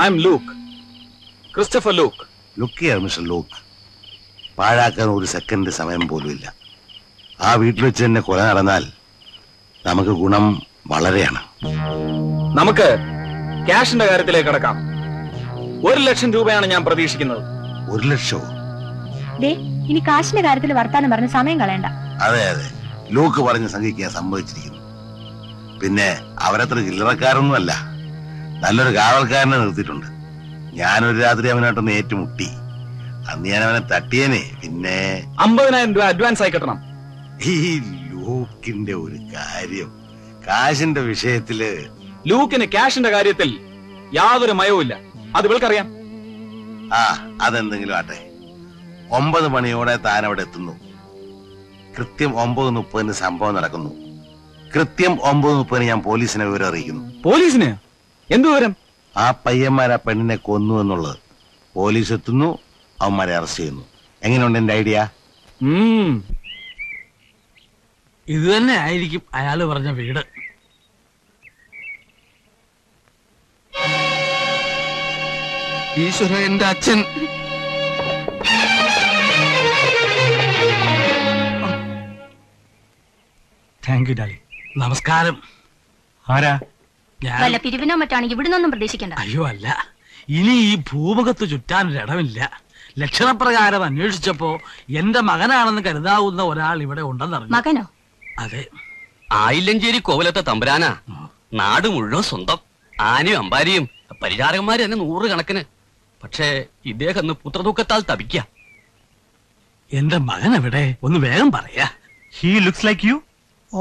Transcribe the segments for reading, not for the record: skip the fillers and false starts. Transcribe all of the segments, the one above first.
I am Luke, Christopher Luke. Look mister Luke, പാഴാക്കാൻ ഒരു second സമയം പോലും ഇല്ല. ആ വീട്ടിൽ വെച്ച് തന്നെ കൊല നടന്നാൽ നമുക്ക് ഗുണം വളരെയാണ്. നമുക്ക് ക്യാഷിന്റെ കാര്യത്തിലേക്ക് കടക്കാം. 1,00,000 രൂപയാണ് ഞാൻ പ്രതീക്ഷിക്കുന്നത്. 1,00,000? ഇനി കാശിന്റെ കാര്യത്തിൽ വർത്താനം പറഞ്ഞ് സമയം കളയണ്ട. അതെ അതെ, ലൂക്ക് പറഞ്ഞ സംഖ്യയ്ക്ക് ഞാൻ സമ്മതിച്ചിരിക്കുന്നു. പിന്നെ അവരത്ര ചില്ലറക്കാരൊന്നും അല്ല, നല്ലൊരു കാവൽക്കാരനെ നിർത്തിയിട്ടുണ്ട്. ഞാനൊരു രാത്രി അവനായിട്ടൊന്ന് ഏറ്റുമുട്ടി. അന്ന് ഞാൻ അവനെ തട്ടിയേനെ. പിന്നെ 50,000 രൂപ അഡ്വാൻസ് ആയി കിട്ടണം. ഈ ലൂക്കിന്റെ ഒരു കാര്യം, കാശിന്റെ വിഷയത്തില് ലൂക്കിന് ക്യാഷിന്റെ കാര്യത്തിൽ യാതൊരു മയവുമില്ല. അത് ഇവൾക്കറിയാം. അതെന്തെങ്കിലും ആട്ടെ. 9 മണിയോടെ താൻ അവിടെ എത്തുന്നു. കൃത്യം 9:30 സംഭവം നടക്കുന്നു. കൃത്യം 9:30 ഞാൻ പോലീസിനെ വിവരം അറിയിക്കുന്നു. പോലീസിന് എന്ത് വിവരം? ആ പയ്യന്മാർ ആ പെണ്ണിനെ കൊന്നു എന്നുള്ളത്. പോലീസ് എത്തുന്നു, അവന്മാരെ അറസ്റ്റ് ചെയ്യുന്നു. എങ്ങനെയുണ്ട് എന്റെ ഐഡിയ? ഇത് തന്നെ ആയിരിക്കും അയാള് പറഞ്ഞ വീട്. ഈശ്വര, എന്റെ അച്ഛൻ. Thank you Dolly. നമസ്കാരം. ആരാ? വല്ല പിരിവിനോ മറ്റാണെങ്കിൽ ഇവിടുന്നൊന്നും പ്രതീക്ഷിക്കണ്ട. അയ്യോ അല്ല, ഇനി ഈ ഭൂമുഖത്ത് ചുറ്റാനൊരിടമില്ല. ലക്ഷണപ്രകാരം അന്വേഷിച്ചപ്പോ എന്റെ മകനാണെന്ന് കരുതാവുന്ന ഒരാൾ ഇവിടെ ഉണ്ടെന്നറിഞ്ഞു. മകനോ? അതെ, ആയില്ലഞ്ചേരി കോവിലത്തെ തമ്പുരാനാ. നാട് മുഴുവൻ സ്വന്തം. ആനയും അമ്പാരിയും പരിചാരകന്മാര് തന്നെ 100 കണക്കിന്. പക്ഷേ ഇദ്ദേഹം ഒന്ന് പുത്രദുഃഖത്താൽ തപിക്ക. എന്റെ മകൻ എവിടെ? ഒന്ന് വേഗം പറയാ. He looks like you. ഓ,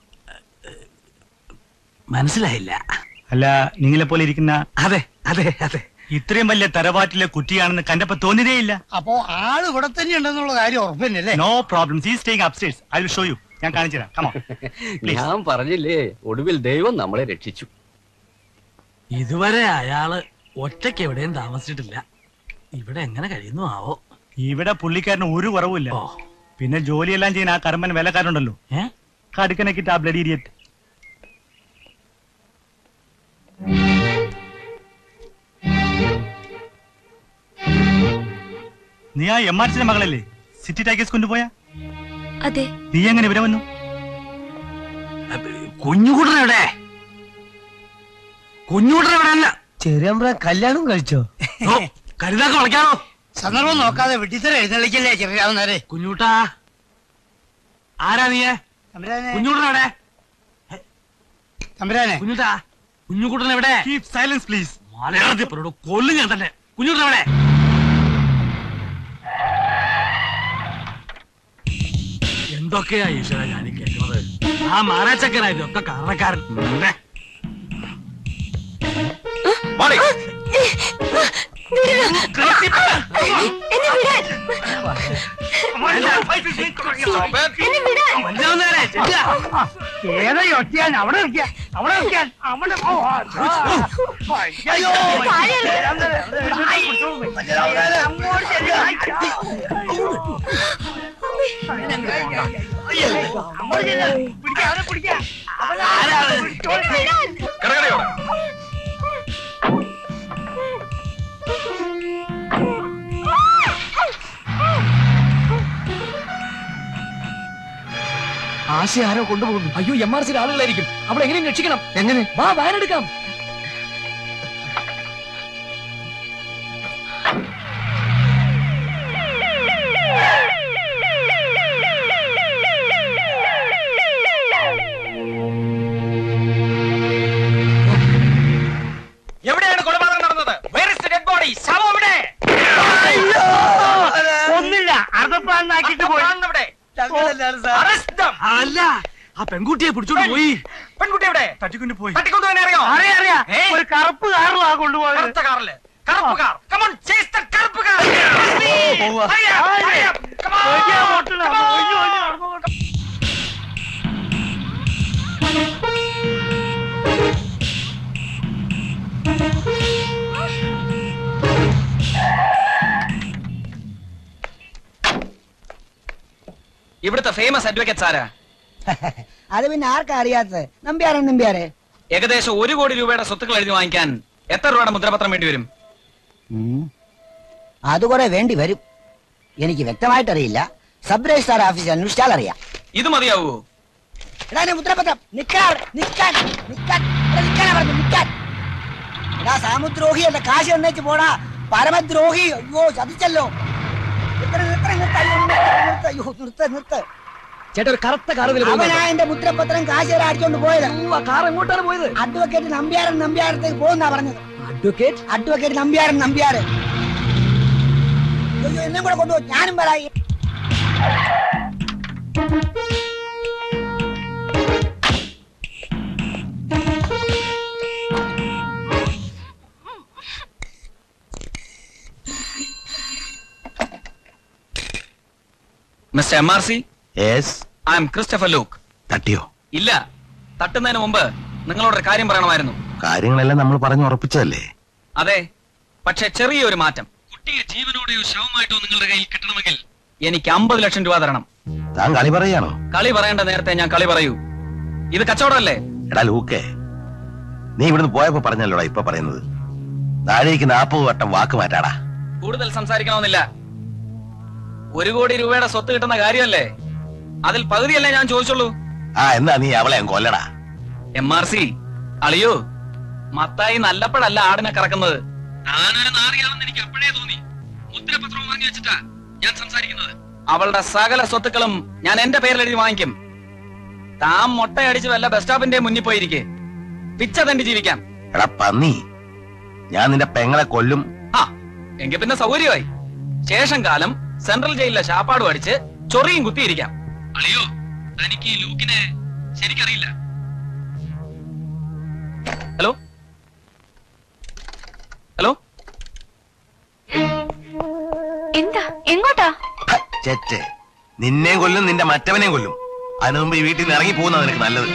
മനസ്സിലായില്ല. അല്ല, നിങ്ങളെ പോലെ ഇരിക്കുന്ന. അതെ അതെ അതെ, ഇത്രയും വലിയ തറവാട്ടിലെ കുട്ടിയാണെന്ന് കണ്ടപ്പോ തോന്നിയതേയില്ല. അപ്പോ ആള് ഇവിടെ തന്നെ ഉണ്ടെന്നുള്ള കാര്യം ഉറപ്പല്ലേ? No problem. He is staying upstairs. I will show you. ഞാൻ കാണിച്ചു തരാം. Come on. ഞാൻ പറഞ്ഞില്ലേ, ഒടുവിൽ ദൈവം നമ്മളെ രക്ഷിച്ചു. ഇതുവരെ അയാള് ഒറ്റയ്ക്ക് എവിടെയും താമസിച്ചിട്ടില്ല. ഇവിടെ എങ്ങനെ കഴിയുന്നു ആവോ? ഇവിടെ പുള്ളിക്കാരന് ഒരു കുറവുമില്ല. പിന്നെ ജോലിയെല്ലാം ചെയ്യുന്ന ആ കർമ്മൻ വേലക്കാരുണ്ടല്ലോ, കടുക്കനക്കിട്ട് ആ ബ്ലഡി ഇഡിയറ്റ്. നീ ആ എംആർസിന്റെ മകളല്ലേ സിറ്റി ടൈഗേഴ്സ് കൊണ്ടുപോയ? അതെ. നീ എങ്ങനെ ഇവിടെ വന്നു? കുഞ്ഞുകൂട്ടനെവിടെ? കുഞ്ഞുകൂട്ടനെവിടെയല്ല. ചെറിയ കല്യാണം കഴിച്ചോ? കരുതാക്ക വിളിക്കാണോ? സന്ദർഭം നോക്കാതെ വെട്ടിത്തര എഴുന്നള്ളിക്കല്ലേ ചെറിയാവുന്നവരെ. കുഞ്ഞൂട്ടാ, ആരാ നീയെ? കുഞ്ഞൂട്ടനെവിടെ? തമ്പുരാനെ. കുഞ്ഞൂട്ടാ, കുഞ്ഞുകൂട്ടനെവിടെ? Keep silence please. മലയാളത്തിൽ പറയൂ, കൊല്ലും ഞാൻ തന്നെ. കുഞ്ഞൂട്ടനെവിടെ? എന്തൊക്കെയാ ഈശ്വര ഞാൻ കേൾക്കുന്നത്? ആ മാറാച്ചക്കനായത് ഒക്കെ കാരണക്കാരൻ. ഏതാ ഒറ്റിയാൻ? അവിടെ വെക്കാൻ, അവിടെ വെക്കാൻ, അവിടെ ആശയ ആരോ കൊണ്ടുപോകുന്നു. അയ്യോ, എംആർസിയുടെ ആളുകളായിരിക്കും. അവളെ എങ്ങനെയും രക്ഷിക്കണം. എങ്ങനെ? വാ, വാനെടുക്കാം. എവിടെയാണ് കൊലപാതകം നടന്നത്? Where is the dead body? ശവം എവിടെ? ഒന്നില്ല, അർദ്ധപ്രാണനാക്കിട്ട് പോയി. അല്ല, ആ പെൺകുട്ടിയെ പിടിച്ചോണ്ട് പോയി. പെൺകുട്ടി എവിടെ? തട്ടിക്കൊണ്ട് പോയി. തട്ടിക്കൊണ്ടുപോകാൻ അറിയോ? അറിയാം. ഒരു കറുപ്പ് കാറിലാ കൊണ്ടുപോയത്. കറുത്ത കാറില്. കറുപ്പ് car. Come on, chase the കറുപ്പ് കാർ. ഇവിടുത്തെ ഫേമസ് അഡ്വക്കേറ്റ്സ് ആരാ? അത് പിന്നെ ആർക്കാ അറിയാത്തത്? നമ്പ്യാരെ. ഏകദേശം 1 കോടി രൂപയുടെ സ്വത്തുക്കൾ എഴുതി വാങ്ങിക്കാൻ എത്ര രൂപയുടെ മുദ്രപത്രം വേണ്ടി വരും? അത് കുറെ വേണ്ടി വരും. എനിക്ക് വ്യക്തമായിട്ടറിയില്ല. സബ് രജിസ്ട്രാർ ഓഫീസിൽ അന്വേഷിച്ചാൽ അറിയാം. ഇത് മതിയാവോ? എടാ മുദ്രപത്രം നിക്കാൻ എടാ സാമുദ്രോഹി അല്ല, കാശ് എന്നേക്ക് പോടാ പരമദ്രോഹി. അയ്യോ ചതിച്ചല്ലോ. നിർത്ത്. ചേട്ടാ ഒരു കറുത്ത കാർ അവനാ എന്റെ മുദ്രപത്രം കാശ് അടിച്ചോണ്ട് പോയത്. കാർ എങ്ങോട്ടാണ് പോയത്? അഡ്വക്കേറ്റ് നമ്പ്യാരത്തേക്ക് പോകുന്നാ പറഞ്ഞത്. അഡ്വക്കേറ്റ് നമ്പ്യാര്. അയ്യോ എന്നെ കൂടെ കൊണ്ടുപോ, ഞാനും വരായി. Mister MRC, yes. I am Christopher Luke. തട്ടിയോ? ഇല്ല, തട്ടുന്നതിന് മുമ്പ് നിങ്ങളോടൊരു കാര്യം പറയണമായിരുന്നു. കാര്യങ്ങളെല്ലാം നമ്മൾ പറഞ്ഞു ഉറപ്പിച്ചതല്ലേ? അതെ, പക്ഷെ ചെറിയൊരു മാറ്റം. കുട്ടിയെ ജീവനോടെയോ ശവമായിട്ടോ നിങ്ങളുടെ കയ്യിൽ കിട്ടണമെങ്കിൽ എനിക്ക് 50 ലക്ഷം രൂപ തരണം. താൻ കളി പറയാണോ? കളി പറയേണ്ട നേരത്തെ ഞാൻ കളി പറയൂ. ഇത് കച്ചവടമല്ലേ? എടാ ലൂക്കേ, നീ ഇവിടുന്ന് പോയപ്പോ പറഞ്ഞല്ലോടാ ഇപ്പൊ പറയുന്നത്. താഴേക്ക് 40 വട്ടം വാക്ക് മാറ്റാടാ. കൂടുതൽ സംസാരിക്കണമെന്നില്ല. 1 കോടി രൂപയുടെ സ്വത്ത് കിട്ടുന്ന കാര്യമല്ലേ? അതിൽ പകുതിയല്ലേ ഞാൻ ചോദിച്ചുള്ളൂ. എന്നാ നീ അവളെ കൊല്ലടാ. MRC, അളിയോ, മത്തായി നല്ലപ്പോഴല്ല ആടിനെ കറക്കുന്നത്. താനൊരു നാറിയാണെന്ന് എനിക്ക് അപ്പോഴേ തോന്നി. മുദ്രപത്രം വാങ്ങി വെച്ചിട്ടാ ഞാൻ സംസാരിക്കുന്നത്. അവളുടെ സകല സ്വത്തുക്കളും ഞാൻ എന്റെ പേരിൽ എഴുതി വാങ്ങിക്കും. താൻ മൊട്ടയടിച്ച് വല്ല ബസ് സ്റ്റോപ്പിന്റെ മുന്നിൽ പോയിരിക്കെ പിച്ച തണ്ടി ജീവിക്കാം. എടാ പന്നി, ഞാൻ നിന്റെ പെങ്ങളെ കൊല്ലും. എങ്കിൽ പിന്നെ സൗകര്യമായി. ശേഷം കാലം സെൻട്രൽ ജയിലിലെ ശാപ്പാടും അടിച്ച് ചൊറിയും കുത്തിയിരിക്കാം. അളിയോ, തനിക്ക് ഈ ലൂക്കിനെ ശരിക്കറിയില്ല. ഹലോ ഹലോ, എന്താ? എങ്ങോട്ടാ? ചെറ്റ്, നിന്നെയും കൊല്ലും നിന്റെ മറ്റവനെയും കൊല്ലും. അതിനു മുമ്പ് ഈ വീട്ടിൽ നിന്ന് ഇറങ്ങി പോകുന്ന നിനക്ക് നല്ലത്.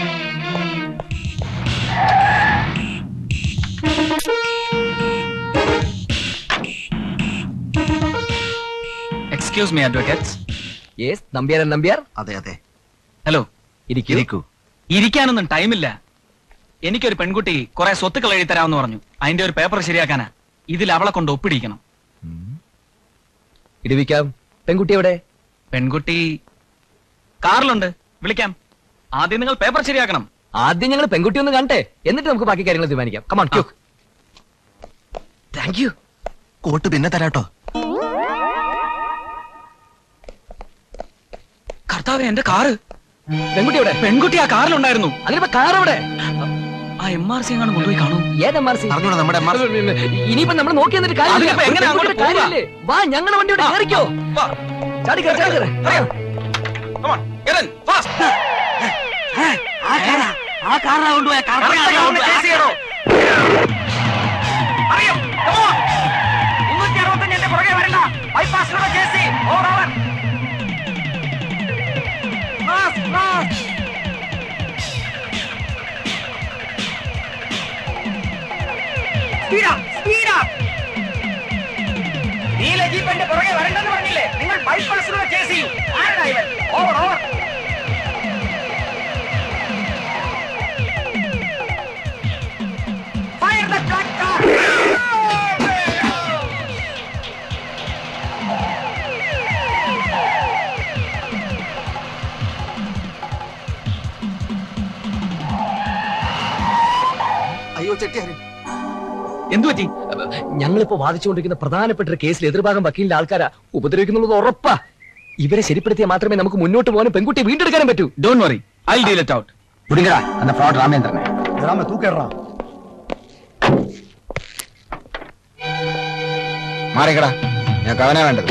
Excuse me advocates. Yes, Nambiar. അതെ. ഹലോ, ഇരിക്കൂ. ഇരിക്കാനൊന്നും ടൈമില്ല. എനിക്കൊരു പെൺകുട്ടി കുറെ സ്വത്തുക്കൾ എഴുതി തരാമെന്ന് പറഞ്ഞു. അതിന്റെ ഒരു പേപ്പർ ശരിയാക്കാനാ. ഇതിൽ അവളെ കൊണ്ട് ഒപ്പിടിക്കണം. ഇടിവിക്കാം. പെൺകുട്ടി എവിടെ? പെൺകുട്ടി കാറിലുണ്ട്, വിളിക്കാം. ആദ്യം നിങ്ങൾ പേപ്പർ ശരിയാക്കണം. ആദ്യം ഞങ്ങൾ പെൺകുട്ടി ഒന്ന് കാണട്ടെ, എന്നിട്ട് നമുക്ക് ബാക്കി കാര്യങ്ങൾ തീരുമാനിക്കാം. Come on quick. Thank you. Coat പിന്നെ തരാട്ടോ. കർത്താവേ, എന്റെ കാറ്. പെൺകുട്ടി എവിടെ? പെൺകുട്ടി ആ കാറിലുണ്ടായിരുന്നു. അതിനിപ്പോ കാർ എവിടെ? ആ MRC എങ്ങാണ് കൊണ്ടുപോയി കാണും. ഏത് MRC? അറിഞ്ഞൂടാ, നമ്മുടെ MRC. ഇനിയിപ്പോ നമ്മൾ നോക്കി എന്നിട്ട് കാര്യമില്ല. അതിനിപ്പോ എങ്ങനെ അങ്ങോട്ട് പോവാ? കാര്യമില്ലേ? വാ, ഞങ്ങളുടെ വണ്ടിയോട് കേറിക്കോ. ചാടിക്കോ. Come on, get in, fast. ആ കാറാ കൊണ്ടുപോയ chase ചെയ്യണോ? അറിയോ? Come on. 265 എന്റെ പുറകെ വരണ്ട. ബൈപ്പാസിലൂടെ chase ചെയ്യ്. Over. Fast. Speed up. നീല ജീപ്പ് എന്റെ പുറകെ വരണ്ടെന്ന് പറഞ്ഞില്ലേ? നിങ്ങൾ ബൈപ്പാസിലൂടെ ചേസ് ചെയ്യൂ. ആരാ ഇവൻ? Over. Fire the truck car. അയ്യോ ചെട്ടിയാര്, എന്തു പറ്റി? ഞങ്ങളിപ്പോ വാദിച്ചുകൊണ്ടിരിക്കുന്ന പ്രധാനപ്പെട്ട ഒരു കേസിൽ എതിർഭാഗം വക്കീലിന്റെ ആൾക്കാരാ ഉപദ്രവിക്കുന്നുള്ളത് ഉറപ്പാ. ഇവരെ ശരിപ്പെടുത്തിയാൽ മാത്രമേ നമുക്ക് മുന്നോട്ട് പോകാനും പെൺകുട്ടിയെ വീണ്ടെടുക്കാനും പറ്റൂ. Don't worry, I'll deal it out. പുടിങ്ങടാ அந்த fraud ராமேந்திரനെ. ராம தூக்கறா. മാറിക്കടാ, ഞാൻ കവനാ വേണ്ടത്.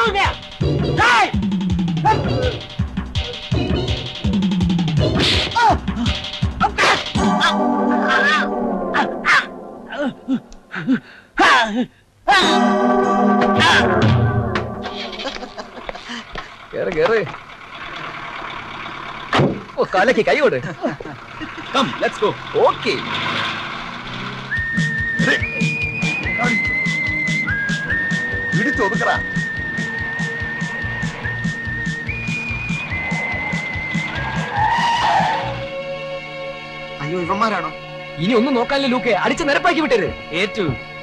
കേറ് കേറ്. ഓ കാലക്ക് കൈയോട്. Come let's go. ഓക്കേ. ഇടിച്ചൊതുക്കടാ. അയ്യോ ഇവന്മാരാണോ? ഇനി ഒന്നും നോക്കാനില്ല ലൂക്കെ, അടിച്ച് നിരപ്പാക്കി വിട്ടരുത്. ഏറ്റു.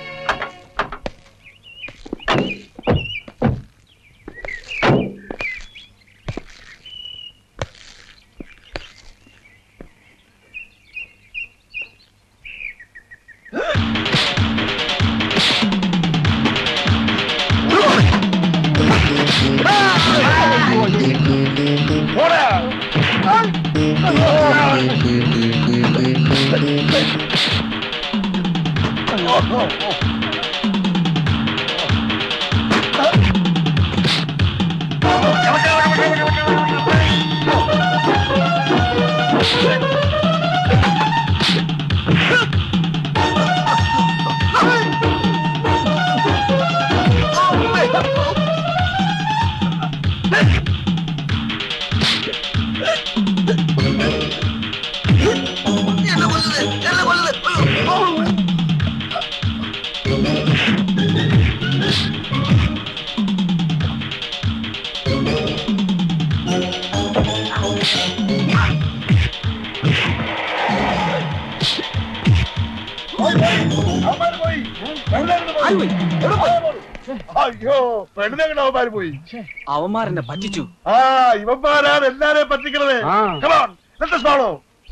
അയ്യോ പെണ്ണുങ്ങളവന്മാര് പോയി. അവന്മാരെന്നെ പറ്റിച്ചു. ആ ഇവന്മാരാണ് എല്ലാരെയും പറ്റിക്കണത്. Come on, let us follow.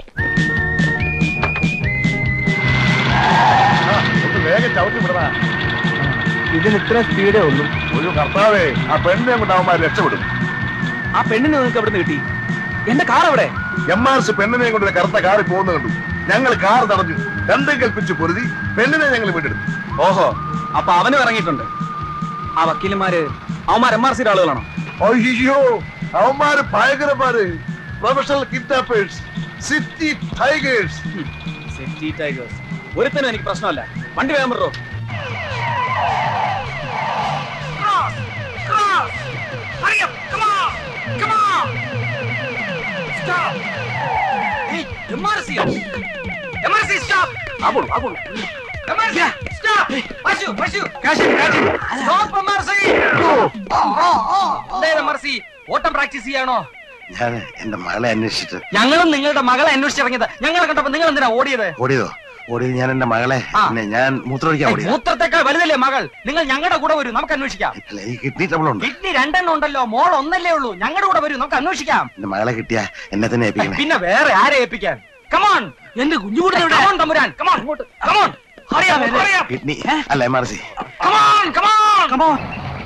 ഒന്ന് വേഗം ചവിട്ടി വിടണ. ഇതിന് ഇത്ര സ്പീഡേ ഉള്ളൂ. ഒരു കർത്താവേ, ആ പെണ്ണിനെ കൊണ്ട് അവന്മാർ രക്ഷപ്പെടും. ആ പെണ്ണിനെ നിങ്ങൾക്ക് എവിടെ നിന്ന് കിട്ടി? എന്റെ കാർ എവിടെ? MRC പെണ്ണിനെ കൊണ്ട് ഒരു കറുത്ത കാറിൽ പോകുന്ന കണ്ടു. ഞങ്ങൾ കാർ തടഞ്ഞു, രണ്ടും കൽപ്പിച്ച് പൊരുതി പെണ്ണിനെ ഞങ്ങൾ വീണ്ടെടുത്തു. ഓഹോ, അപ്പൊ അവനും ഇറങ്ങിയിട്ടുണ്ട്. ആ വക്കീലന്മാര് അവന്മാർ MRCയുടെ ആളുകളാണോ? അയ്യോ അവന്മാര് ഭയങ്കരന്മാര്, professional kidnappers, city tigers. City tigers. ഒരുത്തനും എനിക്ക് പ്രശ്നമല്ല. വണ്ടി വേഗം വിടോ. ഓട്ടം പ്രാക്ടീസ് ചെയ്യാണോ? ഞാൻ എന്റെ മകളെ അന്വേഷിച്ചിട്ട്. ഞങ്ങളും നിങ്ങളുടെ മകളെ അന്വേഷിച്ചിറങ്ങിയത്. ഞങ്ങളെ കണ്ടപ്പോ നിങ്ങൾ എന്തിനാ ഓടിയത്? ഓടിയതോ? ഞാൻ എന്റെ മകളെ ഞാൻ മൂത്രമൊഴിക്കാൻ ഓടിയത്. മൂത്രത്തെക്കാൾ വലുതല്ലേ മകൾ? നിങ്ങൾ ഞങ്ങളുടെ കൂടെ വരൂ, നമുക്ക് അന്വേഷിക്കാം. ഈ കിഡ്നി ട്രബിൾ ഉണ്ട്. കിഡ്നി 2 ഉണ്ടല്ലോ, മോൾ ഒന്നല്ലേ ഉള്ളൂ. ഞങ്ങളുടെ കൂടെ വരൂ, നമുക്ക് അന്വേഷിക്കാം. എന്റെ മകളെ കിട്ടിയ എന്നെ തന്നെ ഏൽപ്പിക്കണേ. പിന്നെ വേറെ ആരെ ഏൽപ്പിക്കാൻ? കമോൺ, എന്റെ കുഞ്ഞുകൂടെ കമോൺ തമ്പുരാൻ, കമോൺ കമോൺ. കിഡ്നി അല്ല MRC. Come on come on come on.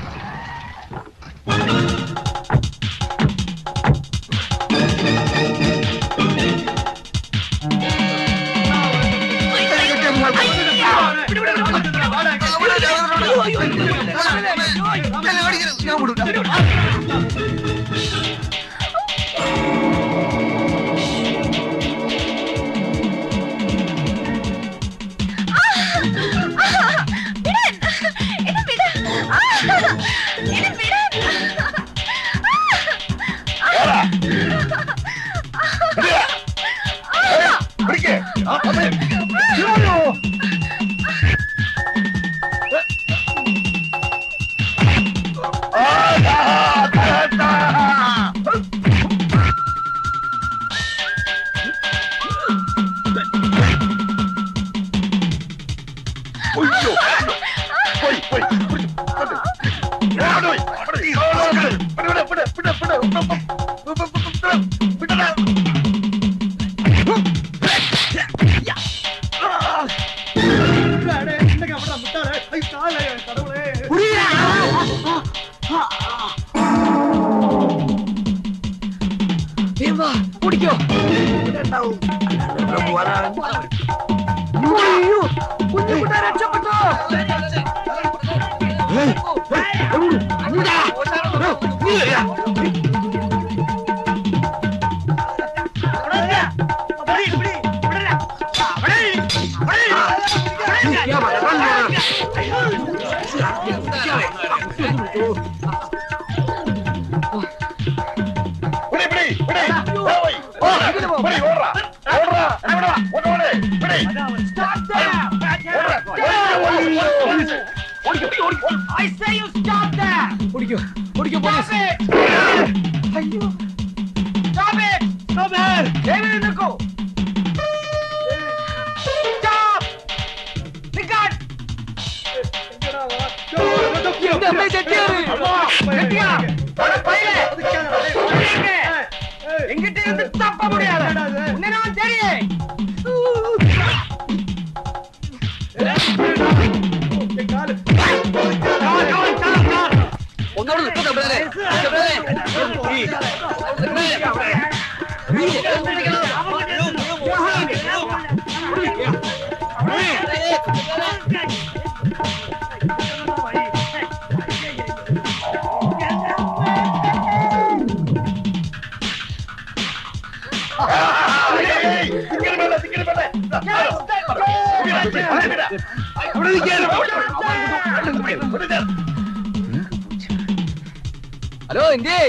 കുടിക്കോ? രക്ഷപ്പെട്ടോ? ഹലോ ഇന്ത്യ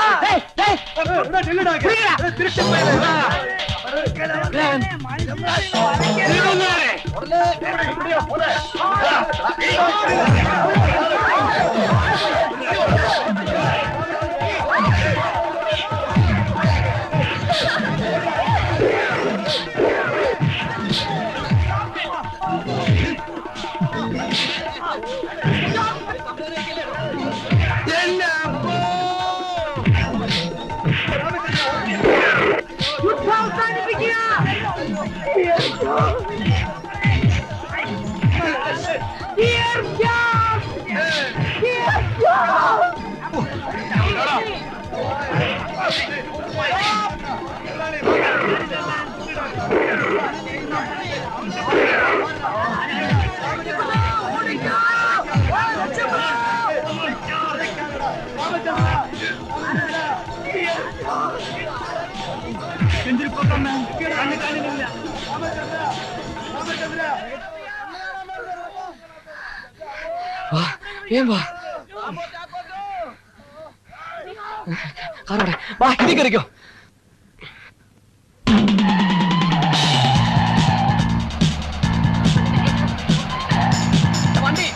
വാ ഇനി കയറിക്കോ. വണ്ടി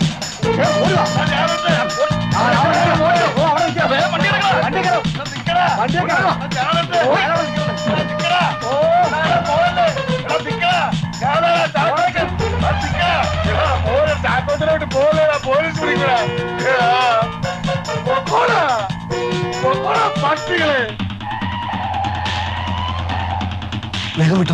വേഗം വിട്ടോ.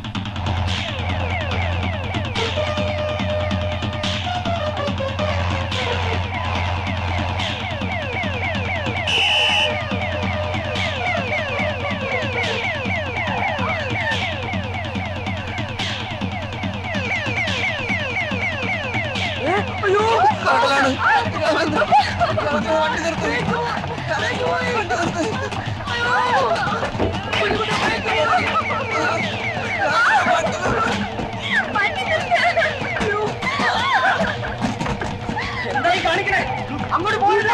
എന്തായി കാണിക്കണേ? അങ്ങോട്ട് പോയില്ല.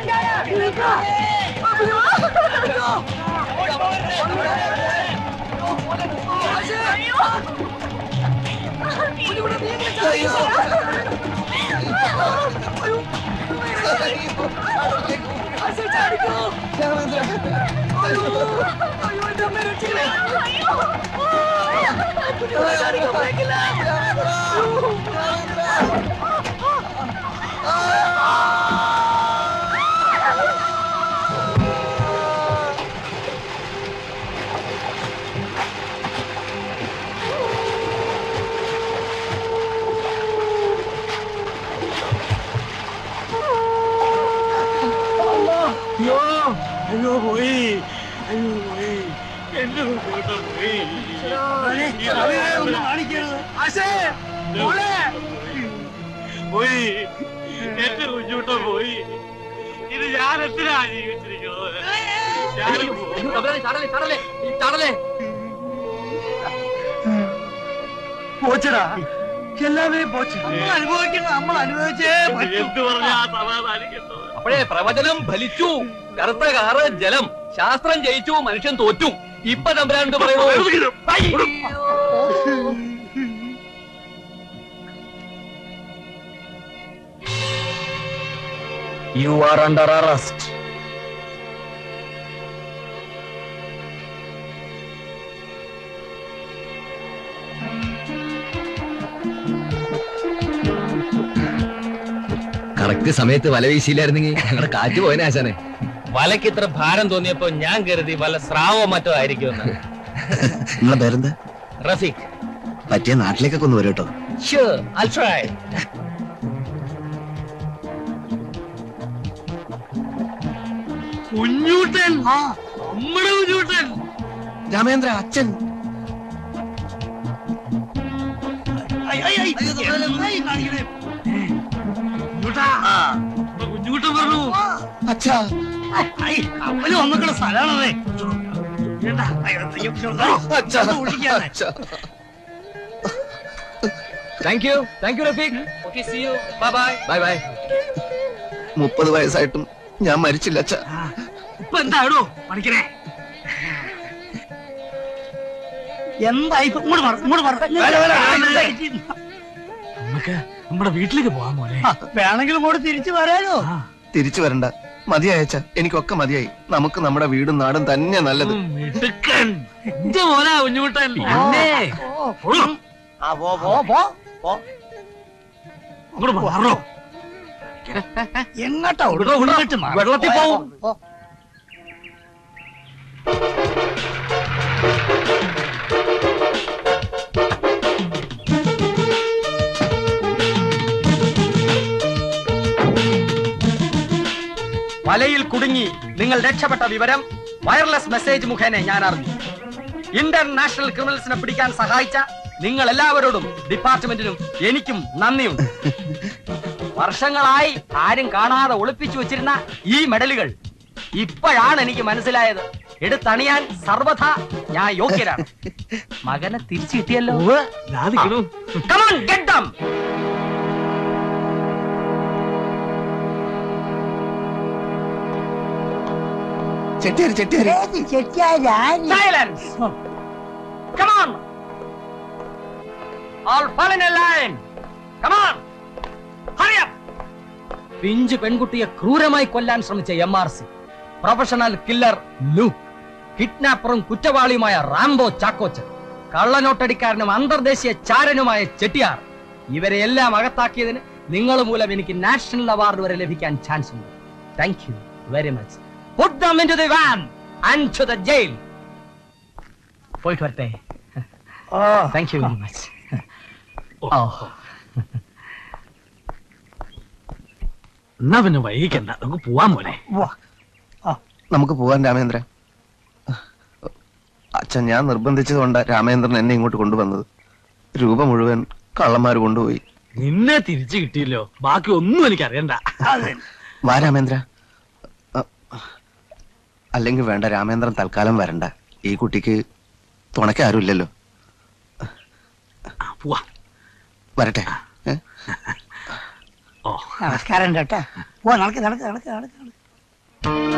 അയ്യോ പോയി, അയ്യോ പോയി, എന്റെ കൂട്ടം പോയി. പോയി, എന്റെ കുഞ്ഞൂട്ടം പോയി, ഇത് ഞാൻ എന്തിനാ ജീവിച്ചിരിക്കുന്നത്? പോച്ചടാ എല്ലാമേ പോച്ചു. നമ്മൾ അനുഭവിച്ചേ എന്ത് പറഞ്ഞാ സമാധാനിക്കുന്നത്? അപ്പോഴേ പ്രവചനം ഫലിച്ചു. കറുത്ത കാറ് ജലം, ശാസ്ത്രം ജയിച്ചു, മനുഷ്യൻ തോറ്റു. ഇപ്പൊ തമ്പുരാൻ എന്ത് പറയുന്നു? You are under arrest. Correct സമയത്ത് വല വീശിയില്ലായിരുന്നെങ്കിൽ ഞങ്ങളുടെ കാറ്റ് പോയനെ ആശാനെ. വലക്ക് ഇത്ര ഭാരം തോന്നിയപ്പോ ഞാൻ കരുതി വല്ല സ്രാവോ മറ്റോ ആയിരിക്കുമെന്ന്. നിങ്ങളെ പേരെന്താ? റഫീഖ്. പറ്റിയ നാട്ടിലേക്കൊക്കെ ഒന്ന് വരും കേട്ടോ. Sure, I'll try. കുഞ്ഞൂട്ടൻ, നമ്മുടെ കുഞ്ഞൂട്ടൻ. രാമേന്ദ്ര അച്ഛൻ. കുഞ്ഞൂട്ടൻ പറഞ്ഞു. അച്ഛാ അവര് വന്നിട്ടുള്ള സ്ഥലമാണേ. Thank you Rafeeq. Okay, see you. Bye bye. Bye bye. 30 വയസ്സായിട്ടും ഞാൻ മരിച്ചില്ല അച്ഛാ. ഇപ്പൊ എന്താടോ പണിക്കണേ? എന്തായി നമുക്ക് നമ്മുടെ വീട്ടിലേക്ക് പോവാൻ മോനെ. വേണമെങ്കിലും ഇങ്ങോട്ട് തിരിച്ചു വരാനോ? തിരിച്ചു വരണ്ട, മതിയായച്ച. എനിക്കൊക്കെ മതിയായി. നമുക്ക് നമ്മുടെ വീടും നാടും തന്നെ നല്ലത്. മിടുക്കൻ. എന്റെ മോനാ കുഞ്ഞൂട്ടൻ. അങ്ങോട്ട് മാറോ. എങ്ങോട്ടാ വെള്ളത്തിൽ പോവും. വലയിൽ കുടുങ്ങി നിങ്ങൾ രക്ഷപ്പെട്ട വിവരം വയർലെസ് മെസ്സേജ് മുഖേന ഞാൻ അറിഞ്ഞു. ഇന്റർനാഷണൽ ക്രിമിനൽസിനെ പിടിക്കാൻ സഹായിച്ച നിങ്ങൾ എല്ലാവരോടും ഡിപ്പാർട്ട്മെന്റിനും എനിക്കും നന്ദിയുണ്ട്. വർഷങ്ങളായി ആരും കാണാതെ ഒളിപ്പിച്ചു വെച്ചിരുന്ന ഈ മെഡലുകൾ ഇപ്പോഴാണ് എനിക്ക് മനസ്സിലായത്. എടുത്തണിയാൻ സർവഥാ ഞാൻ യോഗ്യരാണ്. മകനെ തിരിച്ചു കിട്ടിയല്ലോ. Come on, get them. Silence. Come on. All fall in a line. Come on. Hurry up. പിഞ്ചു പെൺകുട്ടിയെ ക്രൂരമായി കൊല്ലാൻ ശ്രമിച്ച MRC, പ്രൊഫഷണൽ കില്ലർ ലൂ, കിഡ്നാപ്പറും കുറ്റവാളിയുമായ റാംബോ ചാക്കോച്ചൻ, കള്ളനോട്ടടിക്കാരനും അന്തർദേശീയ ചാരനുമായ ചെട്ടിയാർ, ഇവരെ എല്ലാം അകത്താക്കിയതിന് നിങ്ങൾ മൂലം എനിക്ക് നാഷണൽ അവാർഡ് വരെ ലഭിക്കാൻ ചാൻസ് ഉണ്ട്. Thank you very much. Put them into the van and to the jail. പോയിട്ട് വരട്ടെ. Thank you very much. എന്നാ പിന്നെ വൈകിക്കണ്ട, നമുക്ക് പോവാൻ മോനെ. നമുക്ക് പോവാൻ രാമേന്ദ്ര. അച്ഛൻ ഞാൻ നിർബന്ധിച്ചതുകൊണ്ട് രാമേന്ദ്രൻ എന്നെ ഇങ്ങോട്ട് കൊണ്ടുവന്നത്. രൂപ മുഴുവൻ കള്ളന്മാര് കൊണ്ടുപോയി. നിന്നെ തിരിച്ചു കിട്ടിയല്ലോ, ബാക്കി ഒന്നും എനിക്കറിയണ്ട. വാ രാമേന്ദ്ര. അല്ലെങ്കിൽ വേണ്ട, രാമേന്ദ്രൻ തൽക്കാലം വരണ്ട. ഈ കുട്ടിക്ക് തുണയ്ക്ക് ആരുമില്ലല്ലോ. പോവാ. വരട്ടെ. നമസ്കാരം കേട്ടാ. നടക്ക് നടക്ക് നടക്ക് നടക്ക്.